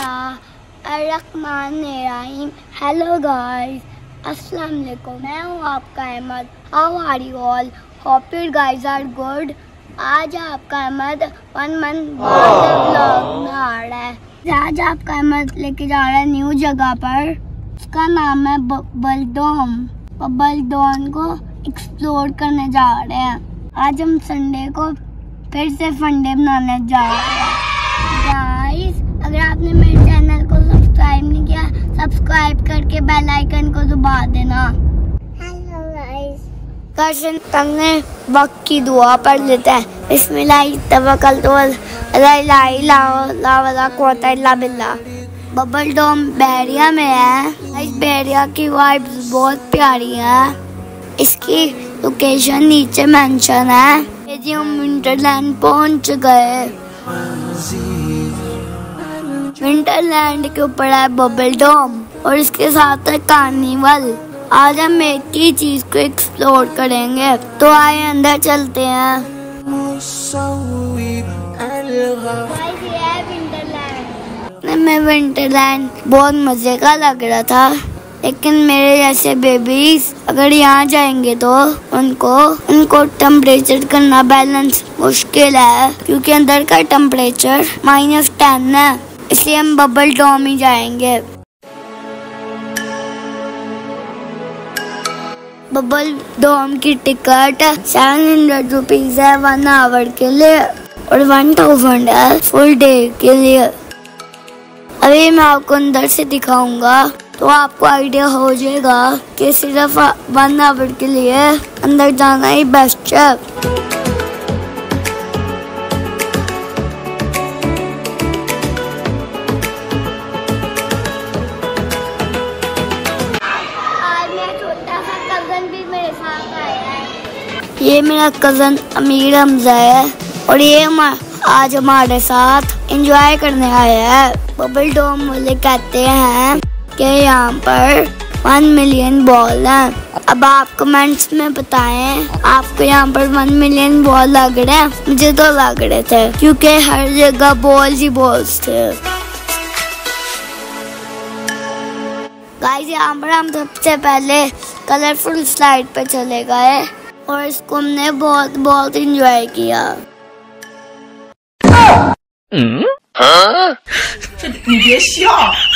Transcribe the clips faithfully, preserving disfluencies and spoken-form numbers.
बिस्मिल्लाहिर्रहमानिर्रहीम। Hello guys, अस्सलाम वालेकुम। मैं हूँ आपका Ahmad. How are you all? Hope you guys are good. आज आपका अहमद वन मंथ बाद व्लॉग में आ रहा है। आज आपका अहमद लेके जा रहा है न्यू जगह पर। उसका नाम है बबल डोम। बबल डोम को एक्सप्लोर करने जा रहे हैं। आज हम संडे को फिर से फंडे बनाने जा रहे हैं। गाइस, अगर आपने मेरे चैनल को सब्सक्राइब नहीं किया, सब्सक्राइब करके बेल आइकन को दबा देना। हेलो गाइस, कर्शन तंगने वक्त की दुआ पढ़ लेते हैं। बिस्मिल्लाह तवक्कलतु अला ला कुव्वता इल्ला बिल्लाह। बबल डोम बैरिया में है। इस बैरिया की वाइब्स बहुत प्यारी है। इसकी लोकेशन नीचे मेंशन है। ये जी हम विंटरलैंड पहुंच गए। विंटरलैंड के ऊपर है बबल डोम और इसके साथ है कार्निवल। आज हम एक ही चीज को एक्सप्लोर करेंगे, तो आए अंदर चलते हैं। मैं विंटरलैंड बहुत मजे का लग रहा था, लेकिन मेरे जैसे बेबीज अगर यहाँ जाएंगे तो उनको उनको टेम्परेचर करना बैलेंस मुश्किल है, क्योंकि अंदर का टेम्परेचर माइनस टेन है। इसलिए हम बबल डोम ही जाएंगे। बबल डोम की टिकट सेवन हंड्रेड रुपीज है वन आवर के लिए और वन थाउजेंड है फुल डे के लिए। अभी मैं आपको अंदर से दिखाऊंगा तो आपको आइडिया हो जाएगा कि सिर्फ वन आवर के लिए अंदर जाना ही बेस्ट है। आज मेरा छोटा सा कजन भी मेरे साथ आया है। ये मेरा कजन अमीर हमजा है और ये हम आज हमारे साथ एंजॉय करने आया है। बबल डोम वाले कहते हैं कि यहाँ पर वन मिलियन बॉल है। अब आप कमेंट्स में बताएं आपको यहाँ पर वन मिलियन बॉल लग रहे हैं। मुझे तो लग रहे थे, क्योंकि हर जगह बॉल्स ही बॉल्स थे। गाइस, यहाँ पर हम सबसे पहले कलरफुल स्लाइड पे चले गए और इसको हमने बहुत बहुत एंजॉय किया। हाँ? 你别笑。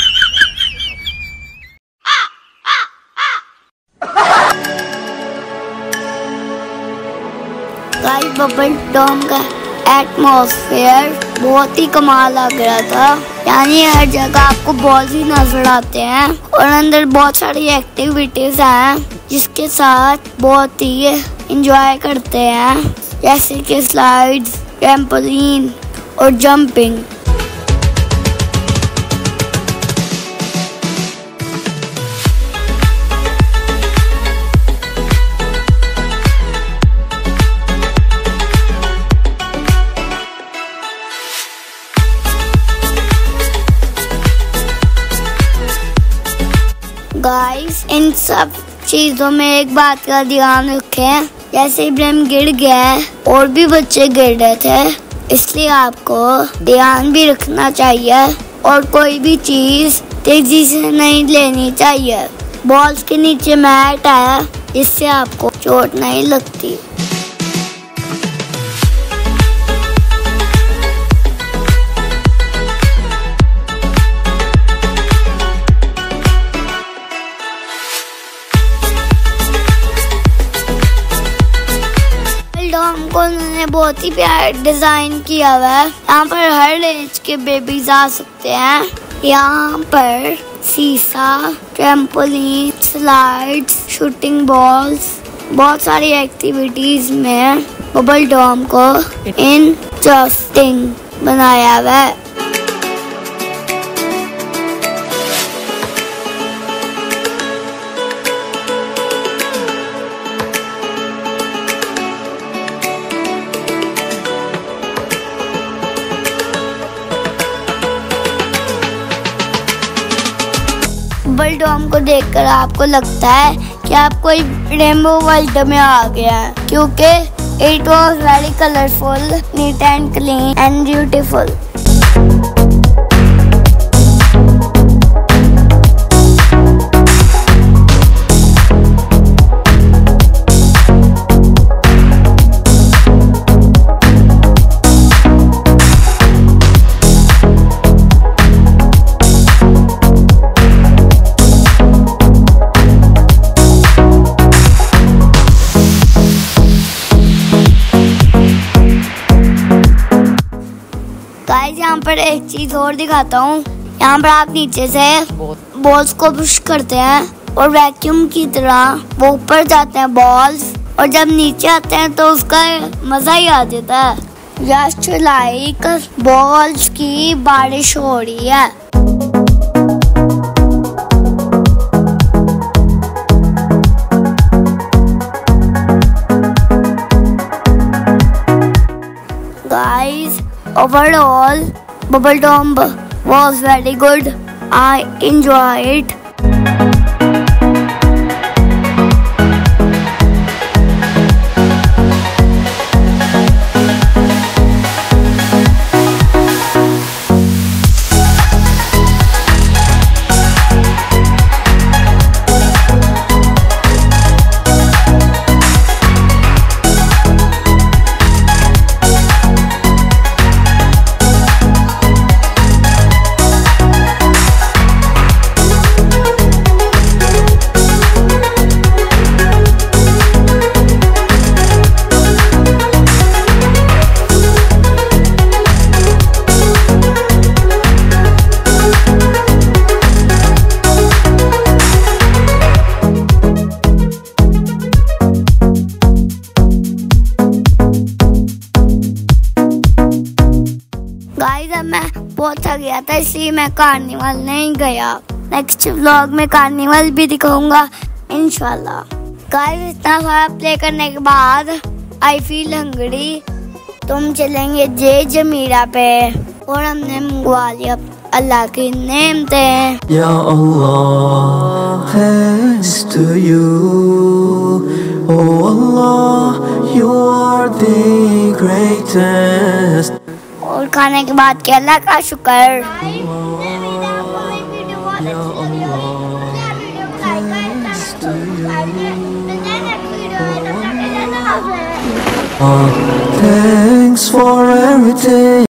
गाइस, बबल डोम का एटमॉस्फेयर बहुत ही कमाल लग रहा था। यानी हर जगह आपको बहुत ही नजर आते हैं और अंदर बहुत सारी एक्टिविटीज हैं जिसके साथ बहुत ही एंजॉय करते हैं, जैसे कि स्लाइड्स, ट्रैम्पोलिन और जंपिंग। गाइस, इन सब चीजों में एक बात का ध्यान रखें, जैसे इब्राहिम गिर गया और भी बच्चे गिर रहे थे, इसलिए आपको ध्यान भी रखना चाहिए और कोई भी चीज तेजी से नहीं लेनी चाहिए। बॉल्स के नीचे मैट है, इससे आपको चोट नहीं लगती। हमको उन्होंने बहुत ही प्यार डिजाइन किया हुआ है। यहाँ पर हर एज के बेबीज आ सकते हैं। यहाँ पर सीसा, ट्रैम्पोलिन, स्लाइड्स, शूटिंग बॉल्स, बहुत सारी एक्टिविटीज में बबल डोम को इंटरेस्टिंग बनाया हुआ है। बबल डोम को देखकर आपको लगता है कि आप कोई रेनबो वर्ल्ड में आ गया है, क्योंकि it was very colourful, neat and clean and beautiful. यहाँ पर एक चीज और दिखाता हूँ। यहाँ पर आप नीचे से बॉल्स को पुश करते हैं और वैक्यूम की तरह वो ऊपर जाते हैं बॉल्स, और जब नीचे आते हैं तो उसका मजा ही आ जाता है। जस्ट लाइक बॉल्स की बारिश हो रही है। Guys, overall, Bubble Tomb was very good. I enjoy it. Guys अब मैं बहुत थक गया था, इसलिए मैं कार्निवल नहीं गया। नेक्स्ट व्लॉग में कार्निवल भी दिखाऊंगा इंशाल्लाह। गाइस इतना सारा प्ले करने के बाद आई फील हंगरी, तुम चलेंगे जे जमीरा पे, और हमने मंगवा लिया अल्लाह की नेमते। या अल्लाह thanks to you, oh Allah, you are the greatest। और खाने के बाद के अल्लाह का शुक्र। Thanks for everything।